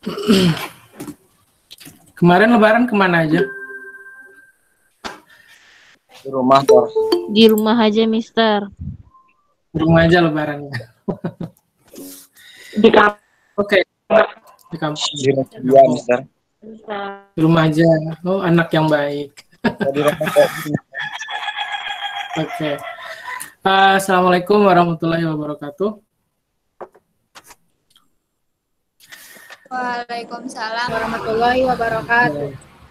Kemarin Lebaran kemana aja? Di rumah, Bos. Di rumah aja, Mister. Di rumah aja Lebarannya. Di kampus. Oke. Di kampus. Di rumah, Mister. Di rumah aja. Oh, anak yang baik. Di rumah, Bos. Oke. Assalamualaikum warahmatullahi wabarakatuh. Waalaikumsalam warahmatullahi wabarakatuh.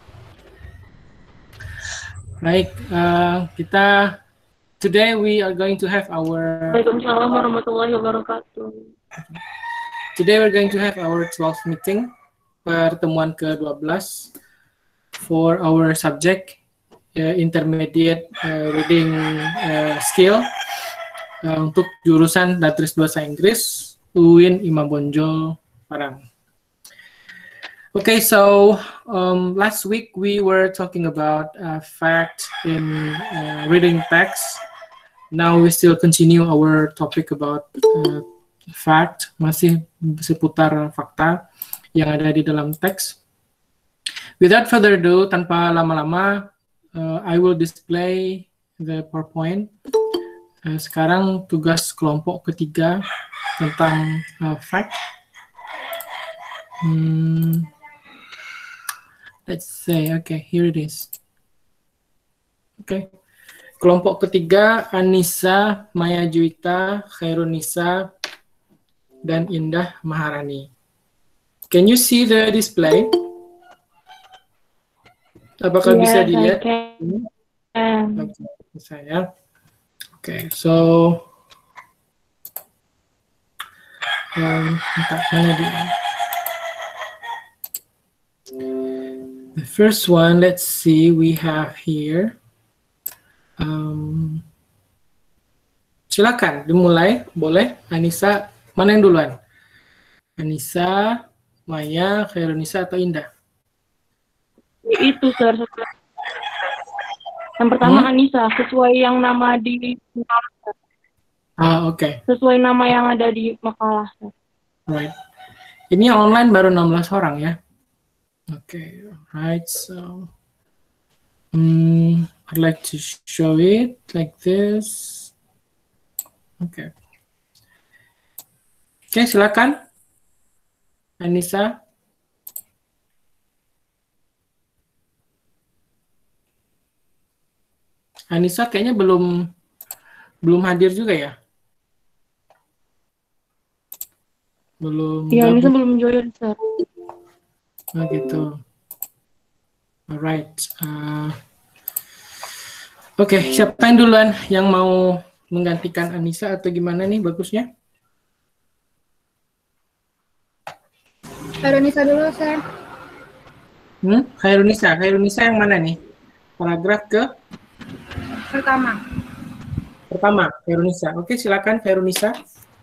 Baik, kita today we are going to have our Waalaikumsalam warahmatullahi wabarakatuh. Today we're going to have our 12th meeting, pertemuan ke-12 for our subject intermediate reading skill untuk jurusan Datris Bahasa Inggris UIN Imam Bonjol Parang. Okay, so last week we were talking about fact in reading text. Now we still continue our topic about fact, masih seputar fakta yang ada di dalam teks. Without further ado, tanpa lama-lama, I will display the PowerPoint. Sekarang tugas kelompok ketiga tentang fact. Let's say, okay, here it is. Okay. Kelompok ketiga, Anissa, Maya Juwita, Khairunisa, dan Indah Maharani. Can you see the display? Apakah bisa dilihat? Okay, saya. Okay, so mana dia? The first one, let's see, we have here. Silakan dimulai, boleh. Anissa, mana yang duluan? Anissa, Maya, Khairunisa, atau Indah? Itu, Sir. Yang pertama Anissa, sesuai yang nama di makalah. Oke. Sesuai nama yang ada di makalah. Right. Ini yang online baru 16 orang ya. Okay, right. So, I'd like to show it like this. Okay. Okay, silakan, Anissa. Anissa kayaknya belum hadir juga ya? Belum. Iya, Anissa belum join, Sir. Oh gitu. Alright. Oke, siapa yang duluan yang mau menggantikan Anissa atau gimana nih bagusnya? Khairunisa dulu, Sir. Khairunisa yang mana nih? Paragraf ke? Pertama, Khairunisa. Oke, silakan Khairunisa.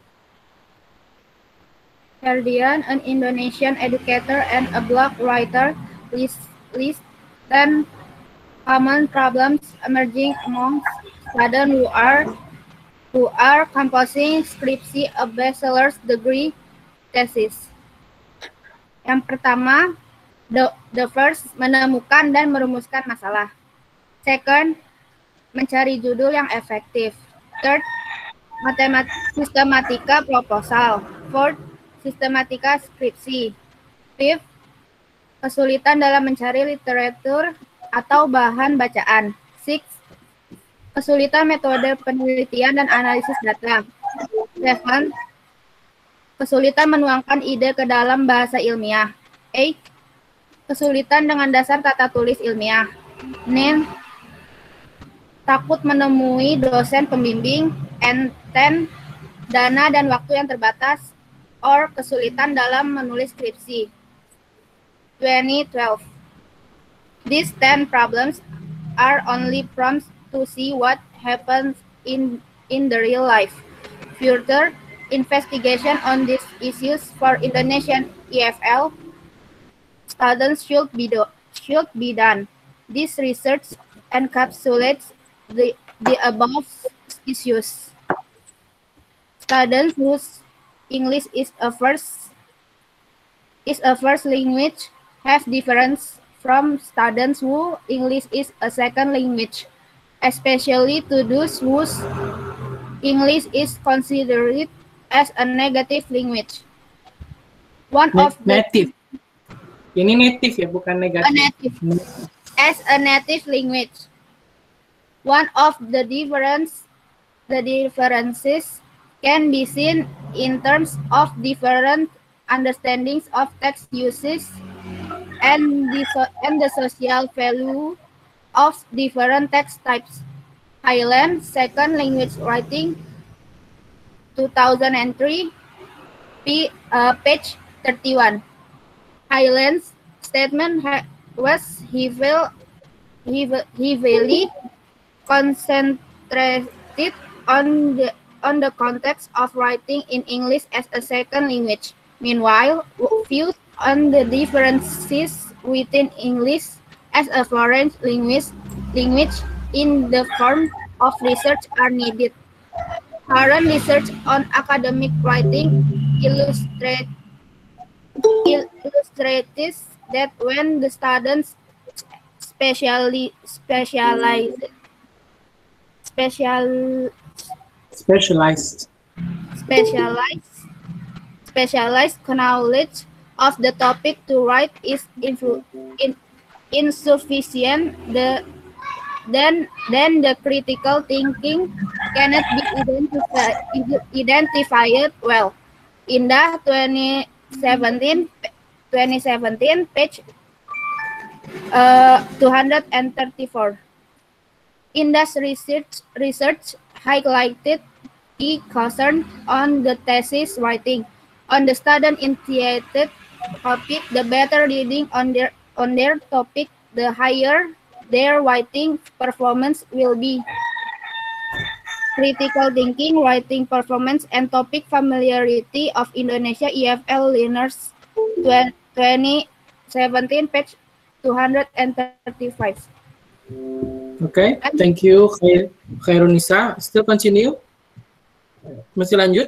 Ferdian, an Indonesian educator and a blog writer, lists 10 common problems emerging among students who are composing skripsi a bachelor's degree thesis. Yang pertama, the first, menemukan dan merumuskan masalah. Second, mencari judul yang efektif. Third, sistematika proposal. Fourth, sistematika skripsi. Fifth, kesulitan dalam mencari literatur atau bahan bacaan. Sixth, kesulitan metode penelitian dan analisis data. Seventh, kesulitan menuangkan ide ke dalam bahasa ilmiah. Eighth, kesulitan dengan dasar tata tulis ilmiah. Ninth, takut menemui dosen pembimbing. And 10, dana dan waktu yang terbatas or kesulitan dalam menulis skripsi. 2012. These 10 problems are only prompts to see what happens in the real life. Further investigation on these issues for Indonesian EFL students should be done. This research encapsulates the above issues. Students whose English is a first is a first language have difference from students who English is a second language, especially to those whose English is considered as a negative language. One of the Native. Ini native ya, bukan negatif. native as a native language. One of the differences can be seen in terms of different understandings of text uses and the social value of different text types. Highland, Second Language Writing, 2003, page 31. Highland's statement was heavily concentrated on the context of writing in English as a second language. Meanwhile, views on the differences within English as a foreign language in the form of research are needed. Current research on academic writing illustrates that when the students specialized knowledge of the topic to write is insufficient, then the critical thinking cannot be identified well. Indah 2017, page 234. Indah's research highlighted the concern on the thesis writing. On the student-initiated topic, the better reading on their topic, the higher their writing performance will be. Critical thinking, writing performance, and topic familiarity of Indonesia EFL learners 2017, page 235. Okay, thank you, Khairunisa. Still continue? Masih lanjut?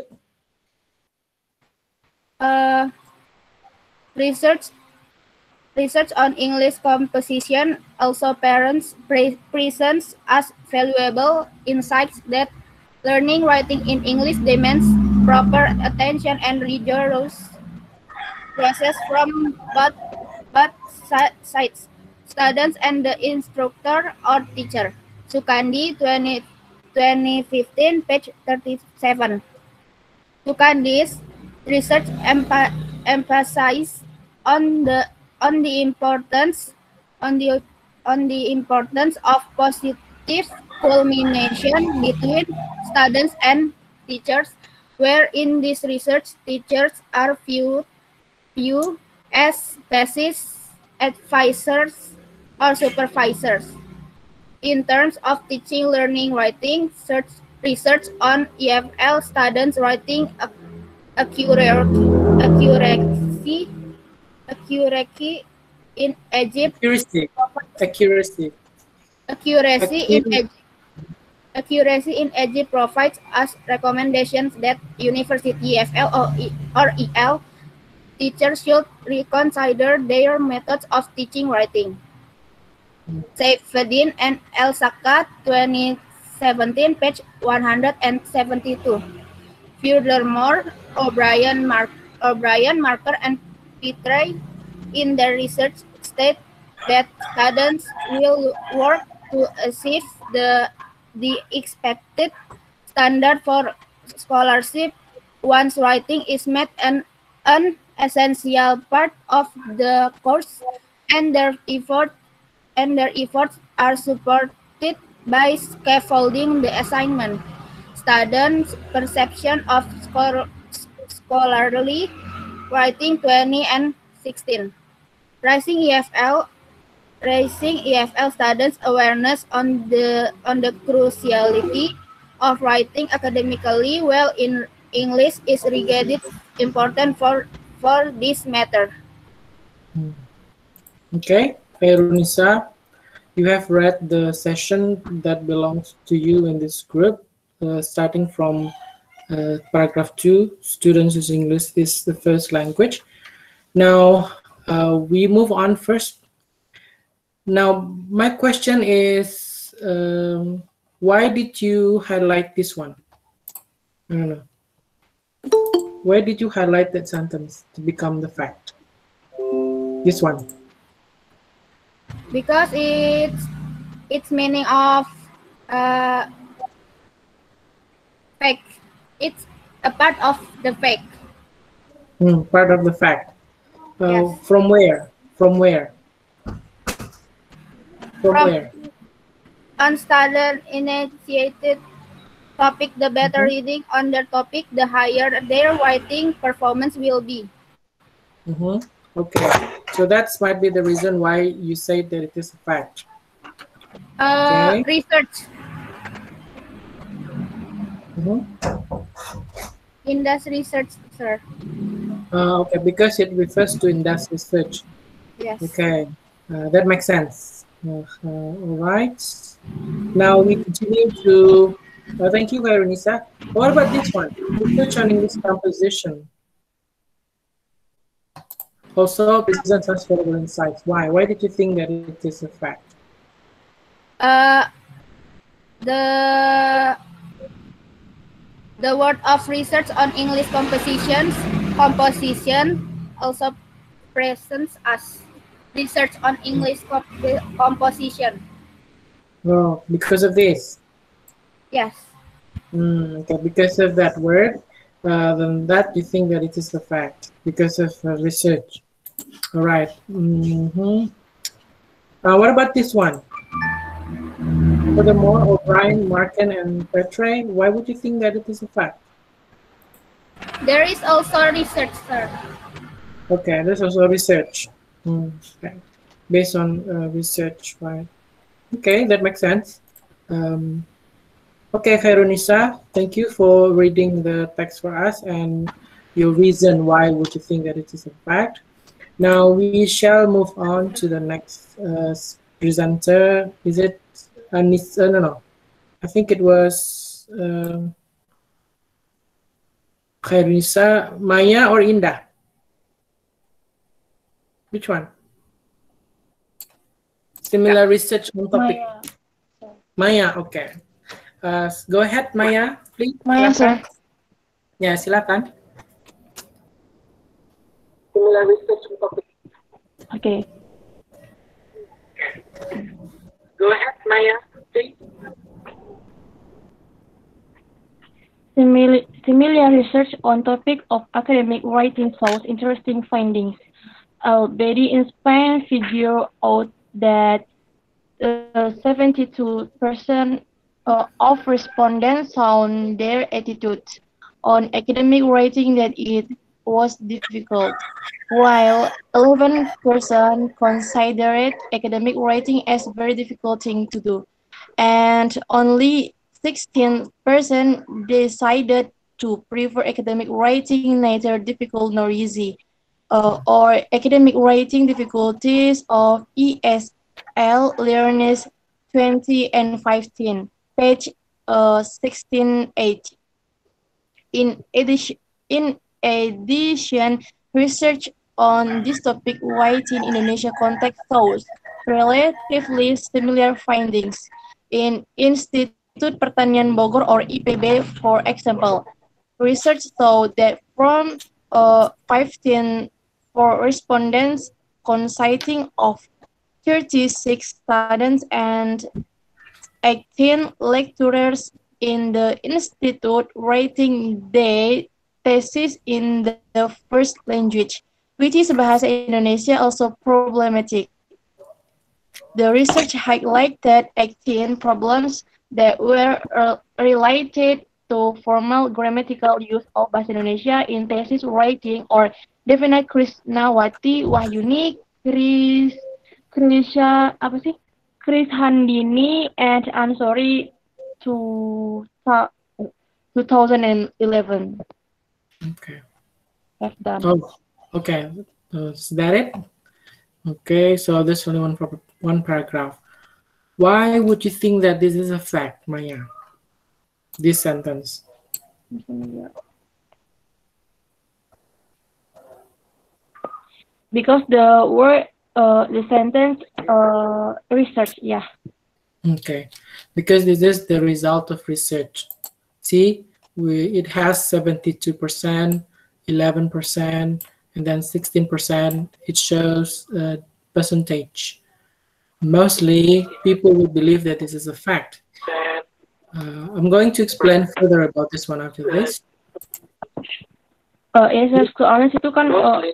Research on English composition also presents as valuable insights that learning writing in English demands proper attention and rigorous process from both sides, students and the instructor or teacher. Sukandi 2015, page 37. Sukandi's research emphasizes on the importance of positive culmination between students and teachers, where in this research teachers are viewed as thesis advisors or supervisors. In terms of teaching learning writing, research on EFL students writing accuracy in Egypt. Accuracy in Egypt provides us recommendations that University EFL or EL teachers should reconsider their methods of teaching writing. Saifuddin and El-Saka 2017, page 172. Furthermore, O'Brien, Marker, and Petrie in their research state that students will work to achieve the expected standard for scholarship once writing is met an essential part of the course, and their efforts are supported by scaffolding the assignment. Students' perception of scholarly writing 2016. Raising EFL students' awareness on the cruciality of writing academically well in English is regarded important for this matter. Okay, Khairunisa, you have read the session that belongs to you in this group, starting from paragraph 2, students use English is the first language. Now, we move on first. Now, my question is, why did you highlight this one? I don't know. Why did you highlight that sentence to become the fact? This one. Because it's meaning of fact. It's a part of the fact. Part of the fact. Yes. From where? From where? From where? On student initiated topic, the better reading on their topic, the higher their writing performance will be. Okay, so that's might be the reason why you say that it is a fact. Okay. Research. Industry research, sir. Okay, because it refers to industry research. Yes. Okay, that makes sense. All right. Now we continue to. Thank you, Veronica. What about this one? Research on English composition. Also presents us valuable insights. Why? Why did you think that it is a fact? The word of research on English composition also presents us research on English composition. Oh, because of this? Yes. Okay, because of that word, then that you think that it is a fact because of research. All right. What about this one? Furthermore, O'Brien, Marken, and Petre, why would you think that it is a fact? There is also research, sir. Okay, there's also research. Okay. Based on research, right? Okay, that makes sense. Okay, Khairunisa, thank you for reading the text for us and your reason why would you think that it is a fact. Now we shall move on to the next presenter. Is it no. I think it was Khairunisa, Maya, or Indah? Which one? Similar research on topic. Maya, okay. Go ahead, Maya, please. Maya, sir. Ya, silakan. Similar research on topic. Okay. Go ahead, Maya, please. Similar research on topic of academic writing shows interesting findings. Albeit in Spain figure out that 72% of respondents found their attitude on academic writing that it was difficult, while 11% considered academic writing as very difficult thing to do, and only 16% decided to prefer academic writing neither difficult nor easy, or academic writing difficulties of ESL learners 20 and 15, page 16-8. In addition, research on this topic within Indonesia context shows relatively similar findings. In Institut Pertanian Bogor or IPB, for example, research showed that from 15 respondents consisting of 36 students and 18 lecturers in the institute writing their thesis in the first language, which is Bahasa Indonesia, also problematic. The research highlighted 18 problems that were related to formal grammatical use of Bahasa Indonesia in thesis writing, or definite Krisnawati Wahyuni, Chris Handini, and Ansori 2011. Okay. That's done. Oh, okay. Is that it? Okay, so there's only one paragraph. Why would you think that this is a fact, Maya? This sentence. because the word, the sentence, research, yeah. Okay, because this is the result of research. See, it has 72%, 11%, and then 16%. It shows percentage. Mostly, people will believe that this is a fact. I'm going to explain further about this one after this. Yes, soalnya situ kan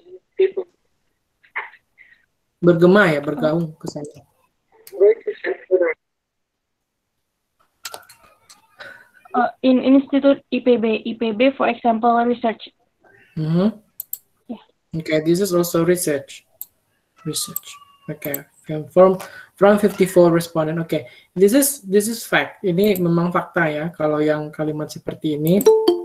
Bergema ya, bergaung ke sana. in Institute IPB, for example, research. Yeah. Okay, this is also research. Okay, from 54 respondent. Okay, this is fact. Ini memang fakta ya. Kalau yang kalimat seperti ini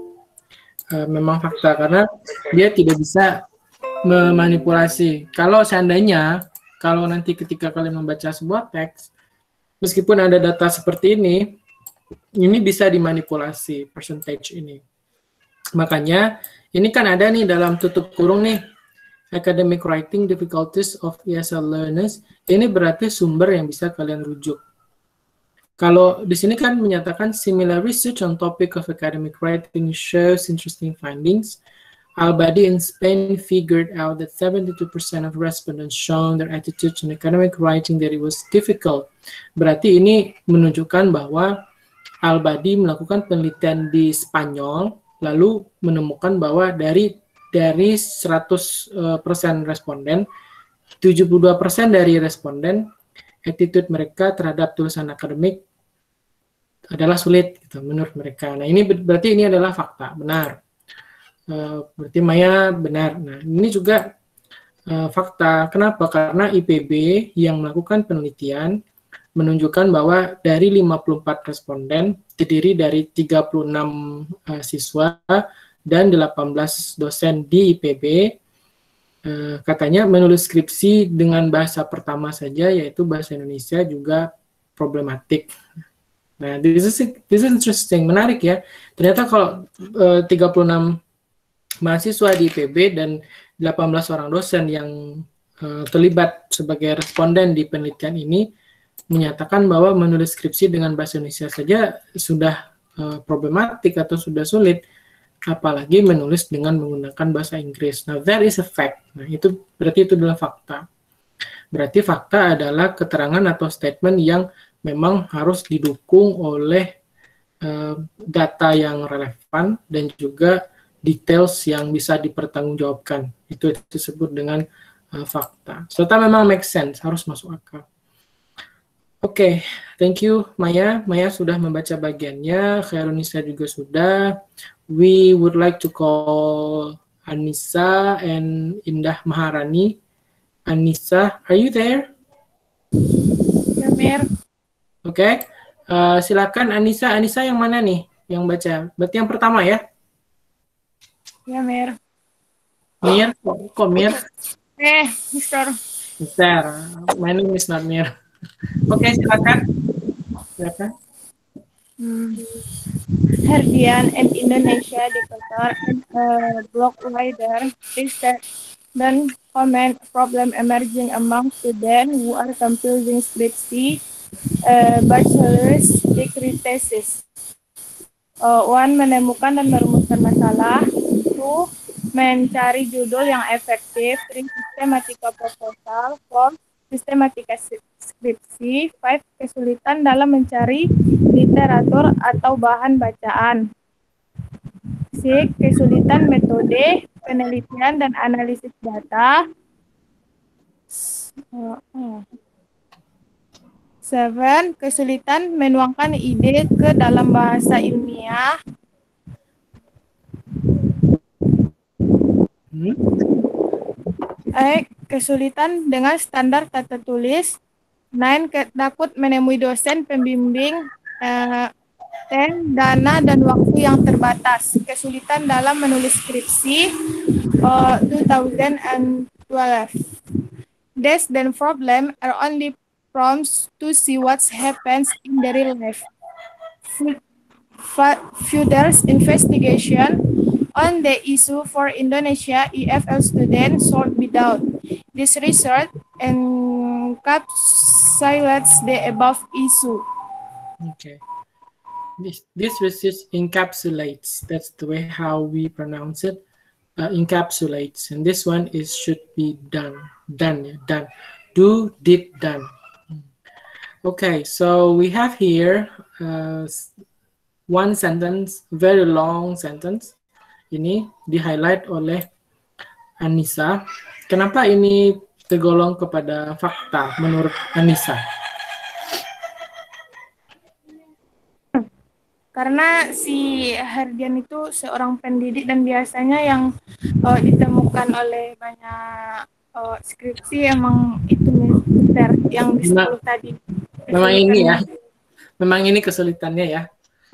memang fakta karena dia tidak bisa memanipulasi. Kalau seandainya, kalau nanti ketika kalian membaca sebuah teks, meskipun ada data seperti ini bisa dimanipulasi percentage ini. Makanya ini kan ada nih dalam tutup kurung nih, academic writing difficulties of ESL learners. Ini berarti sumber yang bisa kalian rujuk. Kalau di sini kan menyatakan similar research on topic of academic writing shows interesting findings. Al-Badi in Spain figured out that 72% of respondents shown their attitude in academic writing that it was difficult. Berarti ini menunjukkan bahwa Al-Badi melakukan penelitian di Spanyol, lalu menemukan bahwa dari 100% responden, 72% dari responden, attitude mereka terhadap tulisan akademik adalah sulit, gitu, menurut mereka. Nah, ini berarti ini adalah fakta, benar. Berarti Maya benar. Nah, ini juga fakta. Kenapa? Karena IPB yang melakukan penelitian menunjukkan bahwa dari 54 responden terdiri dari 36 siswa dan 18 dosen di IPB, katanya menulis skripsi dengan bahasa pertama saja, yaitu bahasa Indonesia, juga problematik. Nah, this is interesting, menarik ya. Ternyata kalau 36 mahasiswa di IPB dan 18 orang dosen yang terlibat sebagai responden di penelitian ini menyatakan bahwa menulis skripsi dengan bahasa Indonesia saja sudah problematik atau sudah sulit, apalagi menulis dengan menggunakan bahasa Inggris. Nah, that is a fact. Nah, itu berarti itu adalah fakta. Berarti fakta adalah keterangan atau statement yang memang harus didukung oleh data yang relevan dan juga details yang bisa dipertanggungjawabkan. Itu disebut dengan fakta. Serta memang make sense, harus masuk akal. Oke, thank you Maya. Maya sudah membaca bagiannya, Khairunisa juga sudah. We would like to call Anissa and Indah Maharani. Anissa, are you there? Ya, Mir. Oke, silakan Anissa. Anissa yang mana nih yang baca? Berarti yang pertama ya? Ya, Mir. Mir? Kok Mir? Mister. Mister, my name is not Mir. Oke, silakan. Herdian and Indonesia developer and blog writer research dan comment problem emerging among students who are composing skripsi, bachelor's degree thesis. One, menemukan dan merumuskan masalah. Two, mencari judul yang efektif. Three, sistematika proposal. Four, sistematika skripsi. 5. Kesulitan dalam mencari literatur atau bahan bacaan. 6. Kesulitan metode penelitian dan analisis data. 7. Kesulitan menuangkan ide ke dalam bahasa ilmiah. Kesulitan dengan standar tata tulis. 9. Takut menemui dosen pembimbing. 10. Dana dan waktu yang terbatas. Kesulitan dalam menulis skripsi. 2012. Deaths and problem are only prompts to see what happens in the real life. Further investigation on the issue for Indonesia EFL students sought without This research encapsulates the above issue. Okay. This research encapsulates. That's the way how we pronounce it. Encapsulates. And this one is should be done. Done. Yeah, done. Do, did, done. Okay. So we have here one sentence, very long sentence. Ini di highlight oleh Anissa. Kenapa ini tergolong kepada fakta menurut Anissa? Karena si Herdian itu seorang pendidik dan biasanya yang ditemukan oleh banyak skripsi emang itu mister yang di 10 tadi. Memang ini ya, memang ini kesulitannya ya.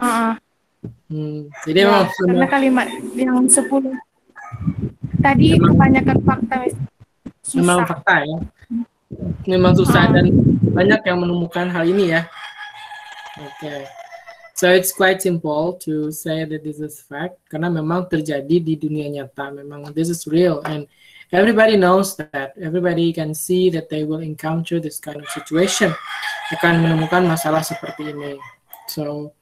Jadi Ya, memang karena kalimat yang 10 tadi kebanyakan fakta memang susah. fakta ya. Memang susah dan banyak yang menemukan hal ini ya. Okay. So it's quite simple to say that this is fact karena memang terjadi di dunia nyata. Memang this is real and everybody knows that. Everybody can see that they will encounter this kind of situation. Akan menemukan masalah seperti ini. So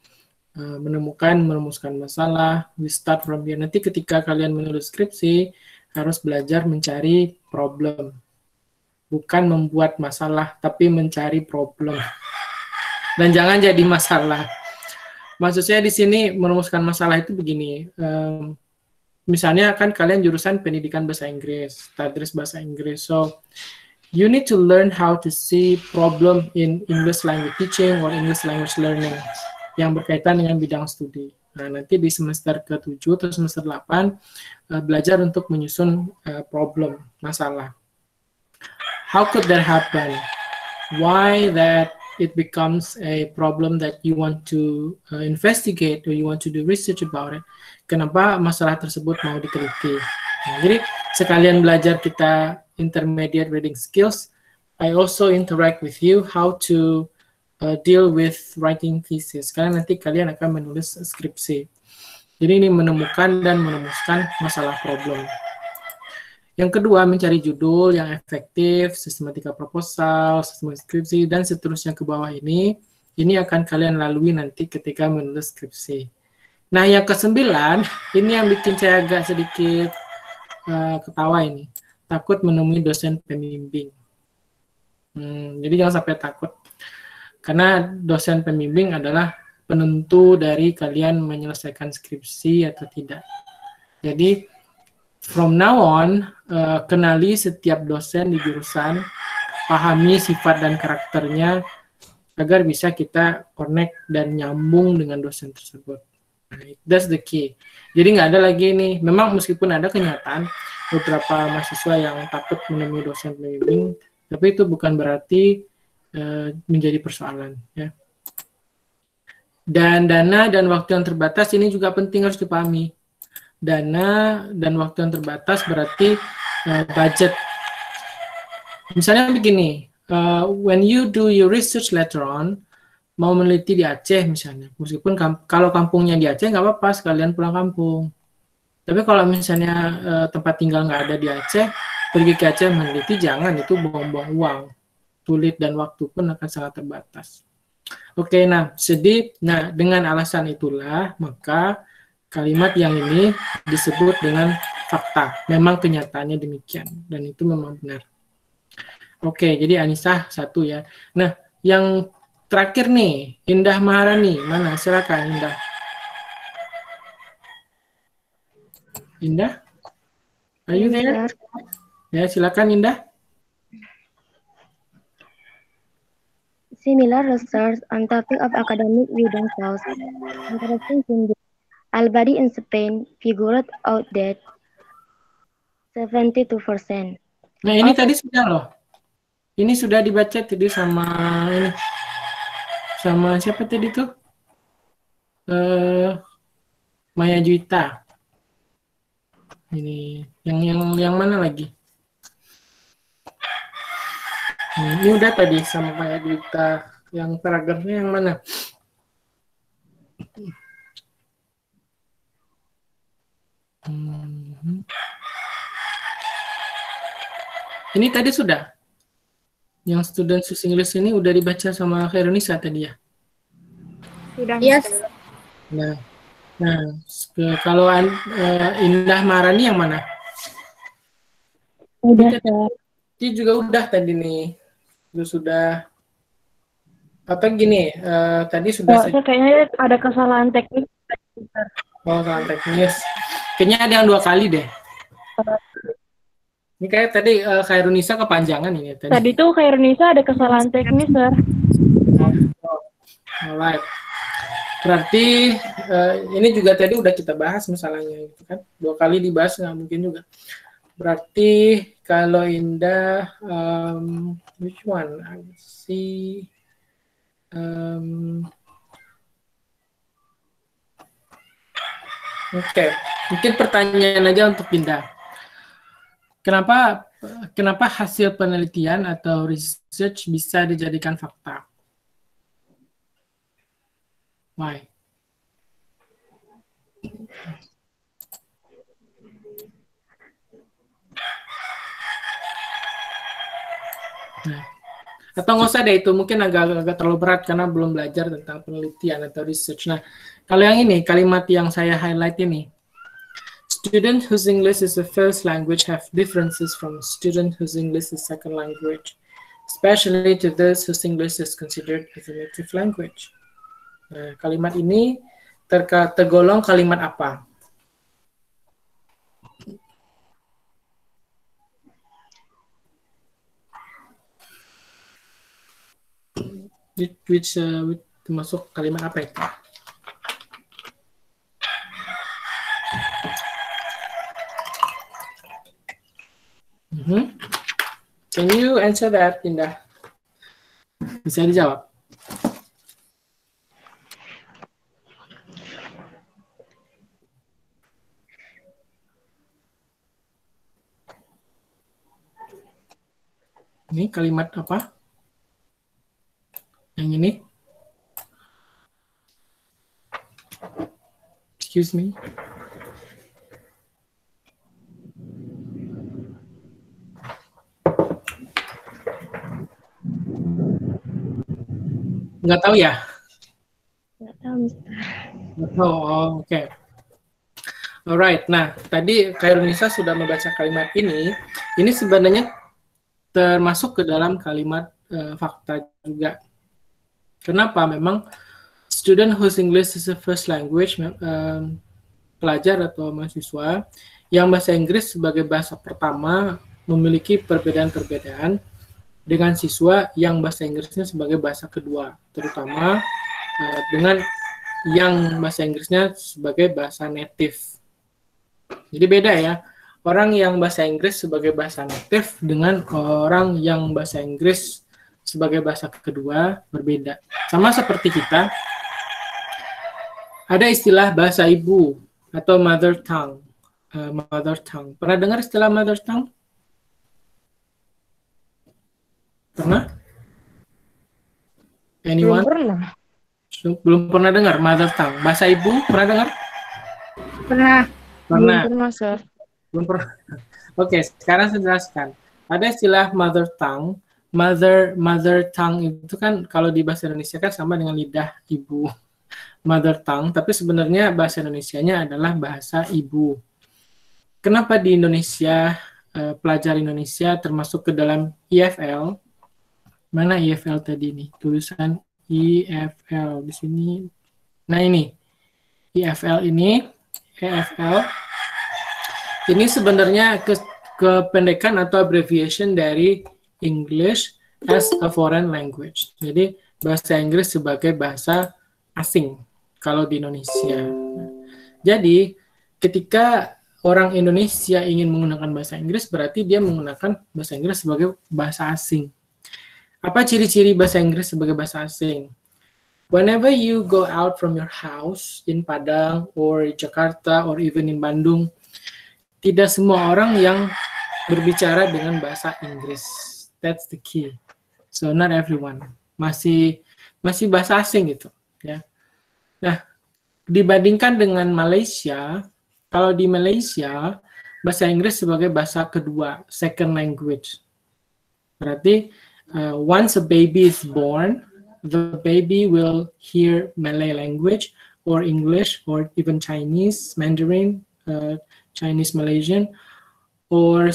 merumuskan masalah. We start from here. Nanti ketika kalian menulis skripsi harus belajar mencari problem. Bukan membuat masalah, tapi mencari problem. Dan jangan jadi masalah. Maksud saya di sini merumuskan masalah itu begini. Misalnya kan kalian jurusan pendidikan bahasa Inggris, tadris bahasa Inggris. So you need to learn how to see problem in English language teaching or English language learning yang berkaitan dengan bidang studi. Nah, nanti di semester ke-7 atau semester 8 belajar untuk menyusun problem, masalah. How could that happen? Why that it becomes a problem that you want to investigate or you want to do research about it? Kenapa masalah tersebut mau diteliti? Nah, jadi sekalian belajar kita intermediate reading skills, I also interact with you how to deal with writing thesis. Karena nanti kalian akan menulis skripsi. Jadi ini menemukan dan merumuskan masalah problem. Yang kedua, mencari judul yang efektif, sistematika proposal, sistematika skripsi, dan seterusnya ke bawah ini akan kalian lalui nanti ketika menulis skripsi. Nah, yang ke-9, ini yang bikin saya agak sedikit ketawa ini. Takut menemui dosen pembimbing. Jadi jangan sampai takut. Karena dosen pembimbing adalah penentu dari kalian menyelesaikan skripsi atau tidak. Jadi, from now on, kenali setiap dosen di jurusan, pahami sifat dan karakternya, agar bisa kita connect dan nyambung dengan dosen tersebut. That's the key. Jadi nggak ada lagi nih, memang meskipun ada kenyataan, beberapa mahasiswa yang takut menemui dosen pembimbing, tapi itu bukan berarti menjadi persoalan. Ya. Dan dana dan waktu yang terbatas ini juga penting harus dipahami. Dana dan waktu yang terbatas berarti budget. Misalnya begini, when you do your research later on, mau meneliti di Aceh misalnya, meskipun kalau kampungnya di Aceh nggak apa-apa, sekalian pulang kampung. Tapi kalau misalnya tempat tinggal nggak ada di Aceh, pergi ke Aceh meneliti, jangan, itu buang-buang uang. Sulit dan waktu pun akan sangat terbatas. Oke, nah dengan alasan itulah, maka kalimat yang ini disebut dengan fakta. Memang kenyataannya demikian, dan itu memang benar. Oke, jadi Anissa 1 ya. Nah, yang terakhir nih, Indah Maharani. Mana? Silakan Indah. Indah? Are you there? Ya, silakan Indah. Similar research on topic of academic credentials. Interesting finding. Albadi in Spain figured out that 72%. Nah, ini tadi sudah loh. Ini sudah dibaca tadi sama ini. Sama siapa tadi tuh? Maya Juwita. Ini yang mana lagi? Ini udah tadi sama Maya Juwita. Yang paragrafnya yang mana? Ini tadi sudah. Yang student whose English ini udah dibaca sama Khairunisa tadi ya. Sudah. Yes. Nah, kalau Indah Marani yang mana? Udah, Sir. Ini juga udah tadi nih. Itu sudah apa gini? Tadi sudah Sir, kayaknya ada kesalahan teknis. oh, kesalahan teknis. Kayaknya ada yang 2 kali deh. Ini kayak tadi Khairunisa kepanjangan ini tadi. Tadi tuh Khairunisa ada kesalahan teknis, Sir. Alright. Berarti ini juga tadi udah kita bahas masalahnya gitu kan. 2 kali dibahas nggak mungkin juga. Berarti kalau Indah which one? I see Oke, mungkin pertanyaan aja untuk Indah. Kenapa hasil penelitian atau research bisa dijadikan fakta? Why? Nah, atau nggak usah deh, itu mungkin agak terlalu berat karena belum belajar tentang penelitian atau research. Nah, kalau yang ini, kalimat yang saya highlight ini, student whose English is the first language have differences from student whose English is second language, especially to those whose English is considered as a native language. Nah, kalimat ini tergolong kalimat apa? Which termasuk kalimat apa itu? Can you answer that, Indah? Bisa dijawab. Ini kalimat apa? Yang ini? Excuse me. Nggak tahu ya? Nggak tahu, Mister. Nggak tahu. Oh, oke. Alright. Nah, tadi Khairunisa sudah membaca kalimat ini. Ini sebenarnya termasuk ke dalam kalimat fakta juga. Kenapa? Memang student whose English is the first language, pelajar atau mahasiswa yang bahasa Inggris sebagai bahasa pertama memiliki perbedaan-perbedaan dengan siswa yang bahasa Inggrisnya sebagai bahasa kedua, terutama dengan yang bahasa Inggrisnya sebagai bahasa native. Jadi beda ya, orang yang bahasa Inggris sebagai bahasa native dengan orang yang bahasa Inggris sebagai bahasa kedua berbeda. Sama seperti kita, ada istilah bahasa ibu atau mother tongue. Mother tongue. Pernah dengar istilah mother tongue? Pernah? Anyone? Belum pernah dengar mother tongue. Bahasa ibu pernah dengar? Pernah. Pernah. Belum pernah, Sir. Belum pernah. Oke, sekarang saya jelaskan. Ada istilah mother tongue. Mother tongue itu kan kalau di bahasa Indonesia kan sama dengan lidah ibu. Mother tongue, tapi sebenarnya bahasa Indonesianya adalah bahasa ibu. Kenapa di Indonesia pelajar Indonesia termasuk ke dalam IFL? Mana IFL tadi nih? Tulisan IFL di sini. Nah ini IFL ini, EFL. Ini sebenarnya kependekan atau abbreviation dari English as a foreign language. Jadi bahasa Inggris sebagai bahasa asing kalau di Indonesia. Jadi ketika orang Indonesia ingin menggunakan bahasa Inggris, berarti dia menggunakan bahasa Inggris sebagai bahasa asing. Apa ciri-ciri bahasa Inggris sebagai bahasa asing? Whenever you go out from your house in Padang or Jakarta or even in Bandung, tidak semua orang yang berbicara dengan bahasa Inggris. That's the key. So not everyone. Masih bahasa asing gitu, ya. Nah, dibandingkan dengan Malaysia, kalau di Malaysia bahasa Inggris sebagai bahasa kedua, second language. Berarti once a baby is born, the baby will hear Malay language or English or even Chinese, Mandarin, Chinese Malaysian, or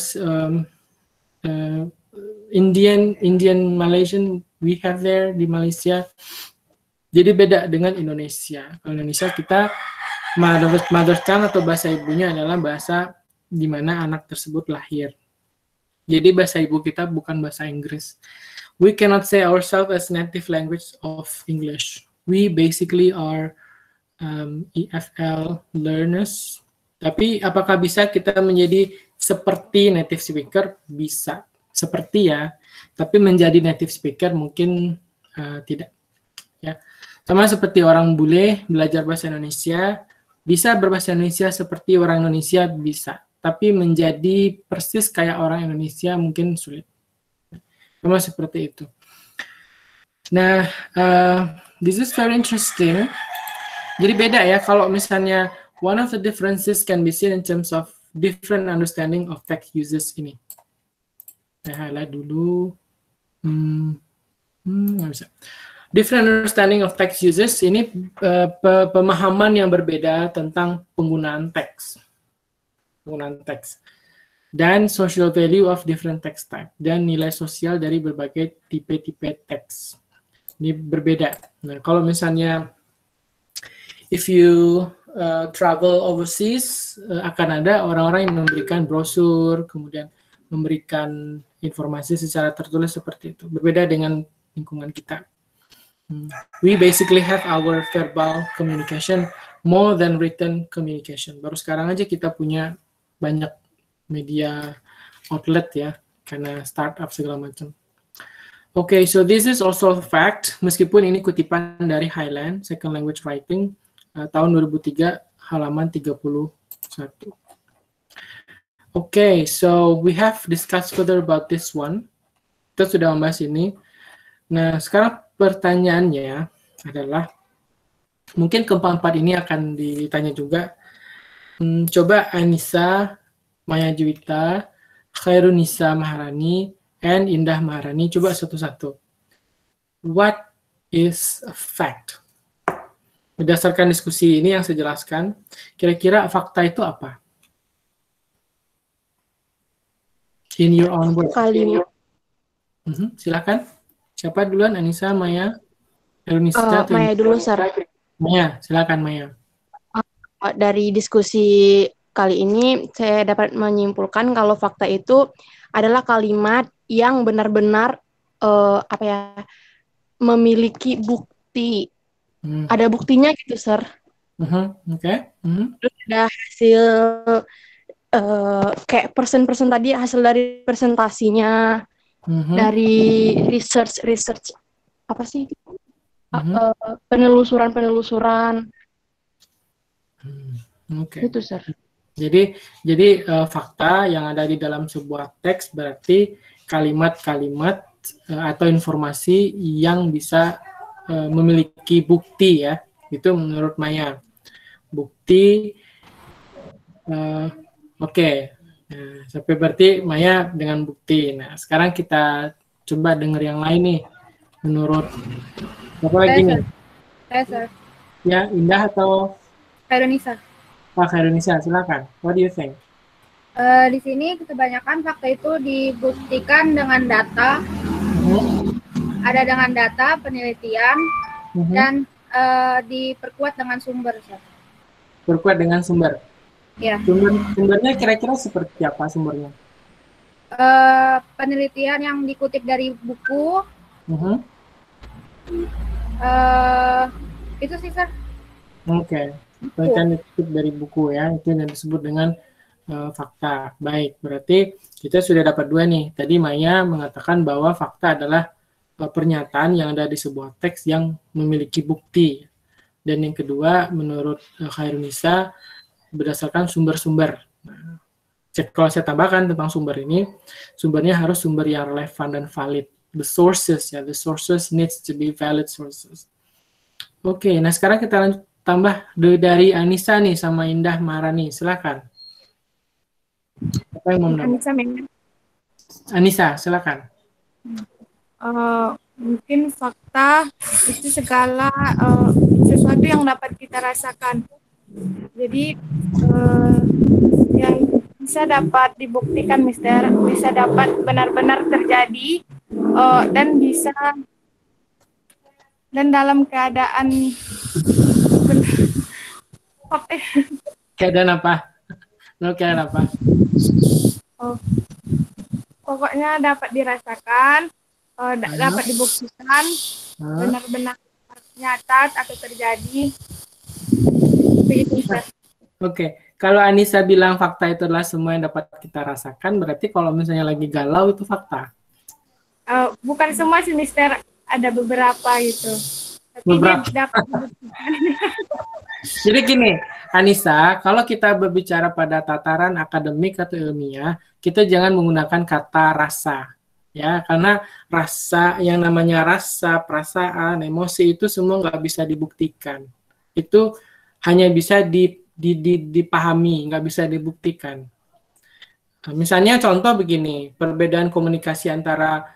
Indian Malaysian we have there di Malaysia. Jadi beda dengan Indonesia. Kalau Indonesia kita mother tongue atau bahasa ibunya adalah bahasa di mana anak tersebut lahir. Jadi bahasa ibu kita bukan bahasa Inggris. We cannot say ourselves as native language of English. We basically are EFL learners. Tapi apakah bisa kita menjadi seperti native speaker? Bisa. Seperti ya. Tapi menjadi native speaker mungkin tidak. Ya. Sama seperti orang bule belajar bahasa Indonesia, bisa berbahasa Indonesia seperti orang Indonesia bisa. Tapi menjadi persis kayak orang Indonesia mungkin sulit. Sama seperti itu. Nah, this is very interesting. Jadi beda ya, kalau misalnya one of the differences can be seen in terms of different understanding of text uses ini. Saya highlight dulu. Nggak bisa. Different understanding of text uses ini pemahaman yang berbeda tentang penggunaan teks. Dan social value of different text type, dan nilai sosial dari berbagai tipe-tipe teks. Ini berbeda. Nah, kalau misalnya if you travel overseas, akan ada orang-orang yang memberikan brosur, kemudian memberikan informasi secara tertulis seperti itu. Berbeda dengan lingkungan kita. We basically have our verbal communication more than written communication. Baru sekarang aja kita punya banyak media outlet ya, karena startup segala macam. Okay, so this is also a fact, meskipun ini kutipan dari Highland, Second Language Writing, tahun 2003, halaman 31. Okay, so we have discussed further about this one. Kita sudah membahas ini. Nah, sekarang pertanyaannya adalah, mungkin keempat ini akan ditanya juga. Coba Anissa, Maya Juwita, Khairunisa Maharani, and Indah Maharani, coba satu-satu. What is a fact? Berdasarkan diskusi ini yang saya jelaskan, kira-kira fakta itu apa? In your own words. Silakan. Siapa duluan? Anissa, Maya, Khairunisa? Maya dulu, Sir. Maya, silakan Maya. Dari diskusi kali ini, saya dapat menyimpulkan kalau fakta itu adalah kalimat yang benar-benar memiliki bukti. Ada buktinya gitu, Sir. Oke. Terus ada hasil kayak persen-persen tadi, hasil dari presentasinya, dari research apa sih? Penelusuran. Oke. Itu, Sir. Jadi fakta yang ada di dalam sebuah teks berarti kalimat-kalimat atau informasi yang bisa memiliki bukti ya. Itu menurut Maya. Bukti oke. Nah, sampai berarti Maya dengan bukti. Nah, sekarang kita coba dengar yang lain nih. Menurut apa lagi nih? Sir. Ya, Indah atau Khairunisa. Pak Khairunisa, silakan. What do you think? Di sini kebanyakan fakta itu dibuktikan dengan data, ada dengan data, penelitian, dan diperkuat dengan sumber. Perkuat dengan sumber? Ya. Sumbernya kira-kira seperti apa sumbernya? Penelitian yang dikutip dari buku, itu sih, Sir. Oke. Penelitian dikutip dari buku ya, itu yang disebut dengan fakta. Baik, berarti kita sudah dapat dua nih. Tadi Maya mengatakan bahwa fakta adalah pernyataan yang ada di sebuah teks yang memiliki bukti. Dan yang kedua, menurut Khairunisa, berdasarkan sumber-sumber. Nah, kalau saya tambahkan tentang sumber ini, sumbernya harus sumber yang relevan dan valid. The sources, ya, the sources needs to be valid sources. Oke, nah sekarang kita lanjut. Tambah dari Anissa nih sama Indah Maharani, silakan. Apa yang mau menambah? Anissa, silakan. Mungkin fakta itu segala sesuatu yang dapat kita rasakan. Jadi yang bisa dapat dibuktikan, Mister, bisa dapat benar-benar terjadi dan dalam keadaan Keadaan apa? Keadaan apa? Pokoknya dapat dirasakan, dapat dibuktikan, benar-benar nyata atau terjadi. Begitu, Mister. Oke, kalau Anissa bilang fakta itu adalah semua yang dapat kita rasakan, berarti kalau misalnya lagi galau itu fakta. Bukan semua sih, Mister, ada beberapa gitu. Tapi Beberapa. dia dapat dibuktikan. Jadi gini, Anissa, kalau kita berbicara pada tataran akademik atau ilmiah, kita jangan menggunakan kata rasa. Ya, karena rasa, yang namanya rasa, perasaan, emosi itu semua nggak bisa dibuktikan. Itu hanya bisa dipahami, nggak bisa dibuktikan. Nah, misalnya contoh begini, perbedaan komunikasi antara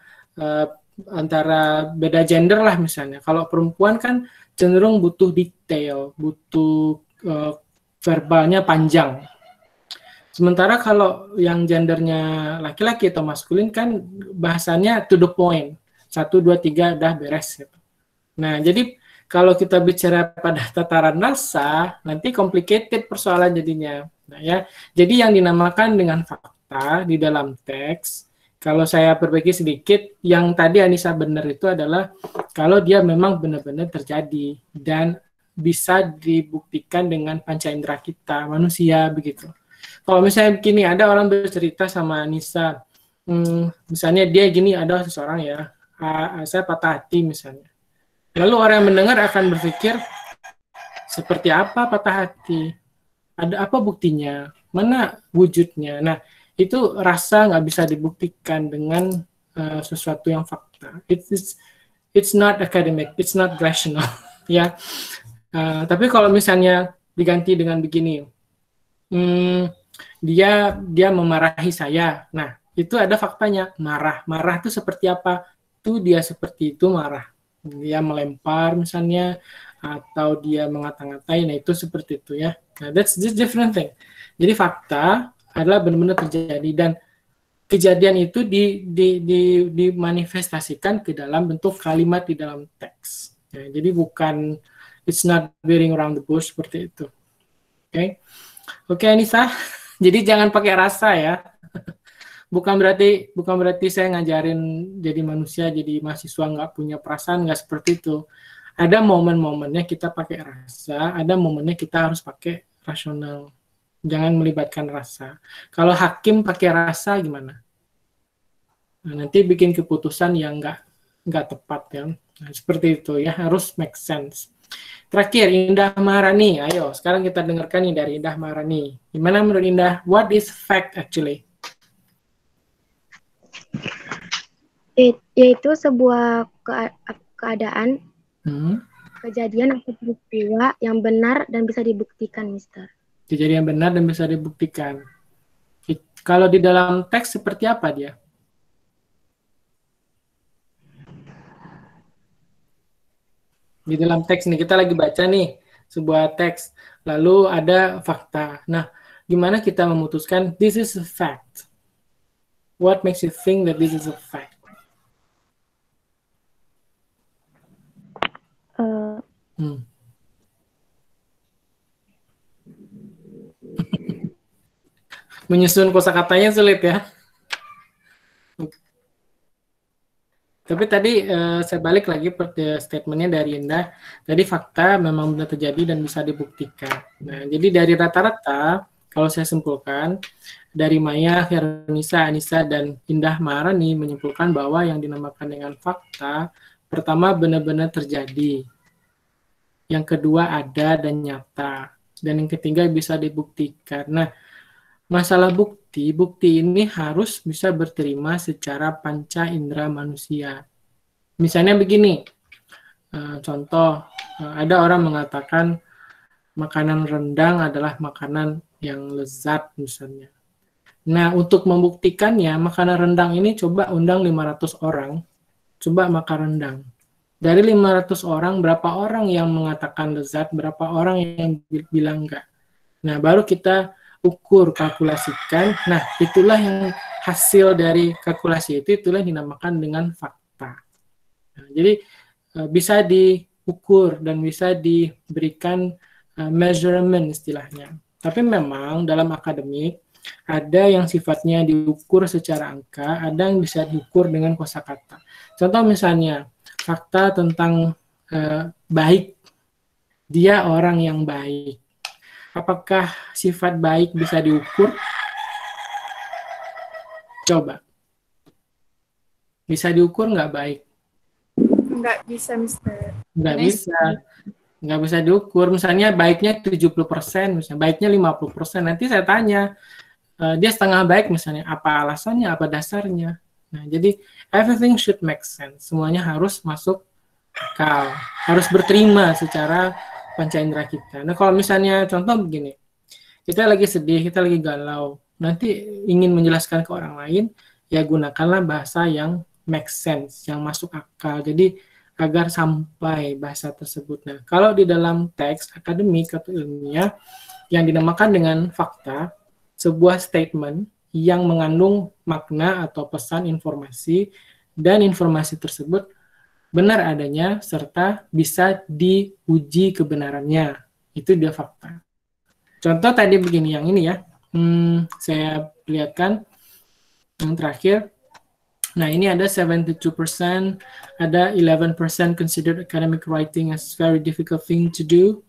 beda gender lah misalnya. Kalau perempuan kan cenderung butuh detail, butuh verbalnya panjang. Sementara kalau yang gendernya laki-laki atau maskulin kan bahasanya to the point. 1, 2, 3 udah beres gitu. Nah, jadi kalau kita bicara pada tataran rasa, nanti complicated persoalan jadinya. Nah, ya. Jadi yang dinamakan dengan fakta di dalam teks, kalau saya perbaiki sedikit, yang tadi Anissa benar itu adalah kalau dia memang benar-benar terjadi dan bisa dibuktikan dengan panca indera kita, manusia begitu. Kalau misalnya begini, ada orang bercerita sama Anissa, misalnya dia gini, ada seseorang ya, saya patah hati misalnya. Lalu orang yang mendengar akan berpikir, seperti apa patah hati? Ada apa buktinya? Mana wujudnya? Nah, itu rasa nggak bisa dibuktikan dengan sesuatu yang fakta. It's not academic, it's not rational. Ya, tapi kalau misalnya diganti dengan begini, dia memarahi saya. Nah, itu ada faktanya. Marah itu seperti apa? Tuh dia seperti itu marah. Dia melempar misalnya, atau dia mengata-ngatai, nah itu seperti itu ya. Nah, that's different thing. Jadi fakta adalah benar-benar terjadi dan kejadian itu dimanifestasikan ke dalam bentuk kalimat di dalam teks. Ya, jadi bukan, it's not bearing around the bush seperti itu. Oke, Anissa. Jadi jangan pakai rasa ya. Bukan berarti saya ngajarin jadi manusia, jadi mahasiswa nggak punya perasaan, nggak seperti itu. Ada momen-momennya kita pakai rasa, ada momennya kita harus pakai rasional. Jangan melibatkan rasa. Kalau hakim pakai rasa gimana? Nah, nanti bikin keputusan yang nggak tepat ya. Nah, seperti itu ya, harus make sense. Terakhir, Indah Maharani. Ayo, sekarang kita dengarkan nih dari Indah Maharani. Gimana menurut Indah? What is fact actually? Yaitu sebuah keadaan, kejadian atau peristiwa yang benar dan bisa dibuktikan, Mister. Kejadian benar dan bisa dibuktikan. Kalau di dalam teks seperti apa dia? Di dalam teks nih, kita lagi baca nih sebuah teks, lalu ada fakta. Nah, gimana kita memutuskan this is a fact? What makes you think that this is a fact? Menyusun kosakatanya sulit ya. Tapi tadi saya balik lagi ke statementnya dari Indah. Tadi fakta memang benar terjadi dan bisa dibuktikan. Nah, jadi dari rata-rata, kalau saya simpulkan, dari Maya, Heronisa, Anissa, dan Indah Maharani menyimpulkan bahwa yang dinamakan dengan fakta, pertama benar-benar terjadi. Yang kedua ada dan nyata. Dan yang ketiga bisa dibuktikan. Nah, masalah bukti ini harus bisa diterima secara panca indera manusia. Misalnya begini, contoh, ada orang mengatakan makanan rendang adalah makanan yang lezat misalnya. Nah, untuk membuktikannya, makanan rendang ini coba undang 500 orang, coba makan rendang. Dari 500 orang, berapa orang yang mengatakan lezat, berapa orang yang bilang enggak. Nah, baru kita ukur, kalkulasikan. Nah, itulah yang hasil dari kalkulasi itu, itulah yang dinamakan dengan fakta. Nah, jadi, bisa diukur dan bisa diberikan measurement istilahnya. Tapi memang dalam akademik, ada yang sifatnya diukur secara angka, ada yang bisa diukur dengan kosakata. Contoh misalnya, fakta tentang baik, dia orang yang baik. Apakah sifat baik bisa diukur? Coba. Bisa diukur nggak baik? Nggak bisa, Mister. Nggak bisa. Nggak bisa diukur. Misalnya baiknya 70%, misalnya baiknya 50%. Nanti saya tanya, dia setengah baik misalnya, apa alasannya, apa dasarnya. Nah, jadi everything should make sense. Semuanya harus masuk akal. Harus berterima secara panca indera kita. Nah, kalau misalnya contoh begini, kita lagi sedih, kita lagi galau, nanti ingin menjelaskan ke orang lain, ya gunakanlah bahasa yang make sense, yang masuk akal. Jadi agar sampai bahasa tersebut. Nah, kalau di dalam teks akademik atau ilmiah yang dinamakan dengan fakta, sebuah statement yang mengandung makna atau pesan informasi, dan informasi tersebut benar adanya serta bisa diuji kebenarannya. Itu dia fakta. Contoh tadi begini, yang ini ya. Saya lihatkan yang terakhir. Nah, ini ada 72%, ada 11% considered academic writing as very difficult thing to do.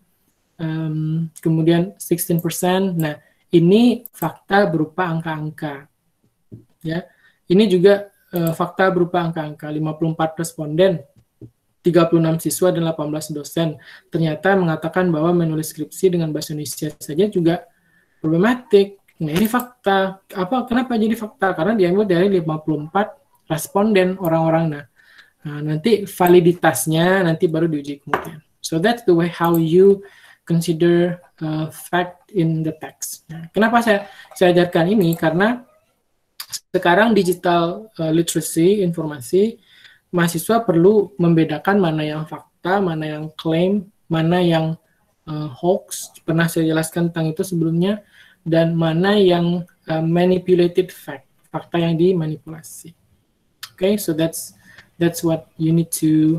Kemudian 16%. Nah, ini fakta berupa angka-angka. Ya. Ini juga fakta berupa angka-angka. 54 responden, 36 siswa dan 18 dosen ternyata mengatakan bahwa menulis skripsi dengan bahasa Indonesia saja juga problematik. Nah, ini fakta. Kenapa jadi fakta? Karena diambil dari 54 responden orang-orang. Nah, nanti validitasnya nanti baru diuji kemudian. So that's the way how you consider fact in the text. Nah, kenapa saya ajarkan ini? Karena sekarang digital literacy, informasi, mahasiswa perlu membedakan mana yang fakta, mana yang klaim, mana yang hoax. Pernah saya jelaskan tentang itu sebelumnya. Dan mana yang manipulated fact, fakta yang dimanipulasi. Okay, so that's what you need to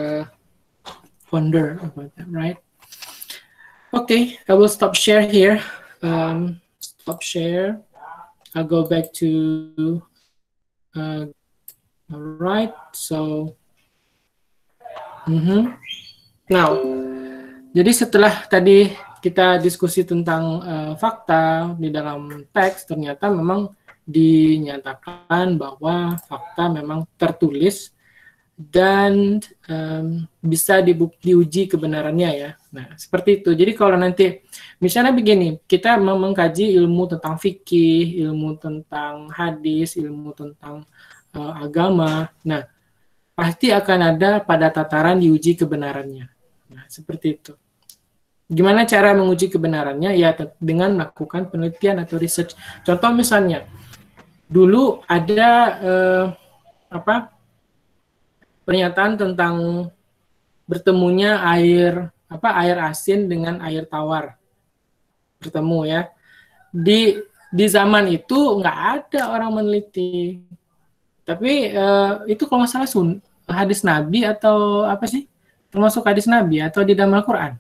ponder about that, right? Okay, I will stop share here. Stop share. I'll go back to. Alright, so. Now, jadi setelah tadi kita diskusi tentang fakta di dalam teks, ternyata memang dinyatakan bahwa fakta memang tertulis dan bisa diuji kebenarannya ya. Nah, seperti itu. Jadi kalau nanti misalnya begini, kita mengkaji ilmu tentang fikih, ilmu tentang hadis, ilmu tentang agama. Nah, pasti akan ada pada tataran diuji kebenarannya. Nah, seperti itu. Gimana cara menguji kebenarannya? Ya dengan melakukan penelitian atau research. Contoh misalnya, dulu ada pernyataan tentang bertemunya air asin dengan air tawar, bertemu ya. Di zaman itu nggak ada orang meneliti, tapi itu kalau nggak salah hadis Nabi atau apa sih, termasuk hadis Nabi atau di dalam Al-Quran?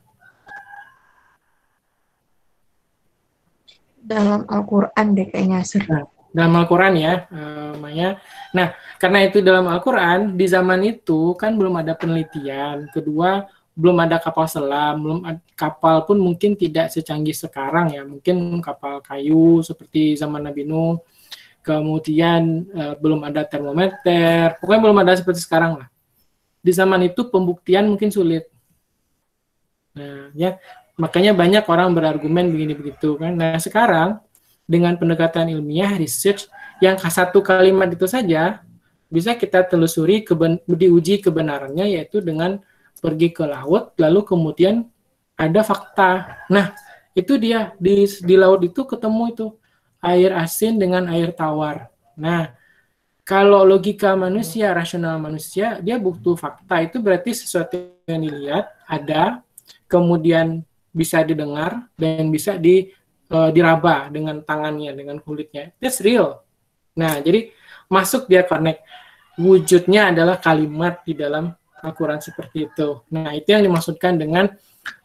Dalam Al-Quran deh kayaknya. Dalam Al-Quran ya, Maya. Nah, karena itu dalam Al-Quran, di zaman itu kan belum ada penelitian. Kedua, belum ada kapal selam, kapal pun mungkin tidak secanggih sekarang ya. Mungkin kapal kayu seperti zaman Nabi Nuh. Kemudian belum ada termometer. Pokoknya belum ada seperti sekarang lah. Di zaman itu pembuktian mungkin sulit. Nah, ya makanya banyak orang berargumen begini begitu kan. Nah, sekarang dengan pendekatan ilmiah, research, yang satu kalimat itu saja bisa kita telusuri, diuji kebenarannya, yaitu dengan pergi ke laut, lalu kemudian ada fakta. Nah, itu dia, di laut itu ketemu itu air asin dengan air tawar. Nah, kalau logika manusia, rasional manusia, dia butuh fakta. Itu berarti sesuatu yang dilihat, ada, kemudian bisa didengar, dan bisa diraba dengan tangannya, dengan kulitnya. That's real. Nah, jadi masuk dia connect. Wujudnya adalah kalimat di dalam Al-Quran seperti itu. Nah, itu yang dimaksudkan dengan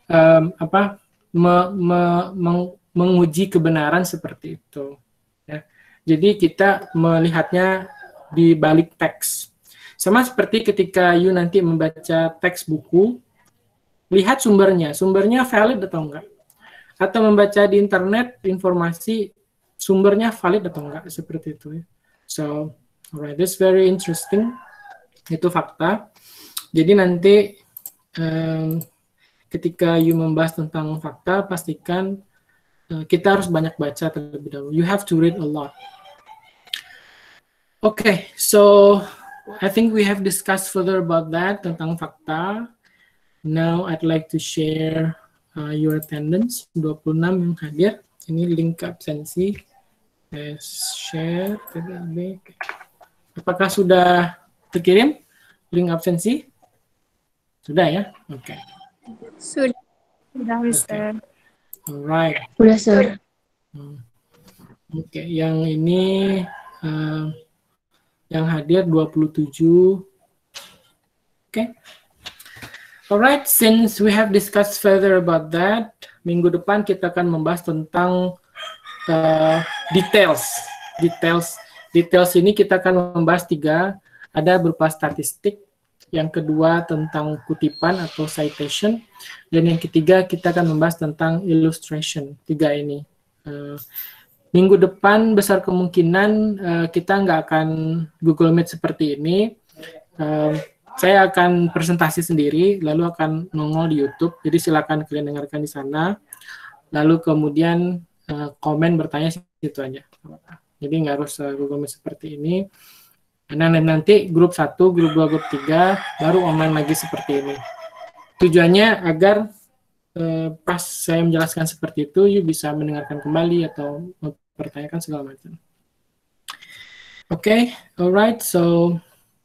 menguji kebenaran seperti itu. Ya. Jadi kita melihatnya di balik teks. Sama seperti ketika you nanti membaca teks buku, lihat sumbernya valid atau enggak. Atau membaca di internet informasi sumbernya valid atau enggak, seperti itu ya. So, alright, that's very interesting. Itu fakta. Jadi nanti ketika you membahas tentang fakta, pastikan kita harus banyak baca terlebih dahulu. You have to read a lot. Okay, so I think we have discussed further about that, tentang fakta. Now I'd like to share your attendance, 26 yang hadir. Ini link absensi. Share. Apakah sudah terkirim link absensi? Sudah ya? Oke. Sudah, Mister. Alright. Udah, Sir. Oke, yang ini yang hadir 27. Oke. Alright, since we have discussed further about that, minggu depan kita akan membahas tentang details. Details ini kita akan membahas 3, ada berupa statistik, yang kedua tentang kutipan atau citation, dan yang ketiga kita akan membahas tentang illustration. 3 ini. Minggu depan besar kemungkinan kita nggak akan Google Meet seperti ini. Saya akan presentasi sendiri, lalu akan nongol di YouTube. Jadi silakan kalian dengarkan di sana. Lalu kemudian komen bertanya situ aja. Jadi nggak harus Google Meet seperti ini. Nah, nanti grup 1, grup 2, grup 3 baru online lagi seperti ini. Tujuannya agar pas saya menjelaskan seperti itu, you bisa mendengarkan kembali atau mempertanyakan segala macam. Okay, alright. So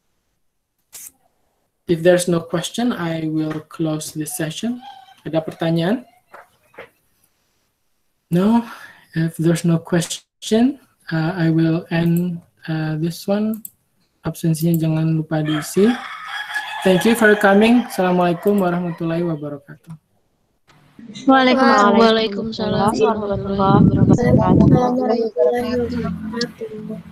if there's no question, I will close this session. Ada pertanyaan? No. If there's no question, I will end this one. Absensinya jangan lupa diisi. Thank you for coming. Assalamualaikum warahmatullahi wabarakatuh. Waalaikumsalam warahmatullahi wabarakatuh. Waalaikumsalam warahmatullahi wabarakatuh.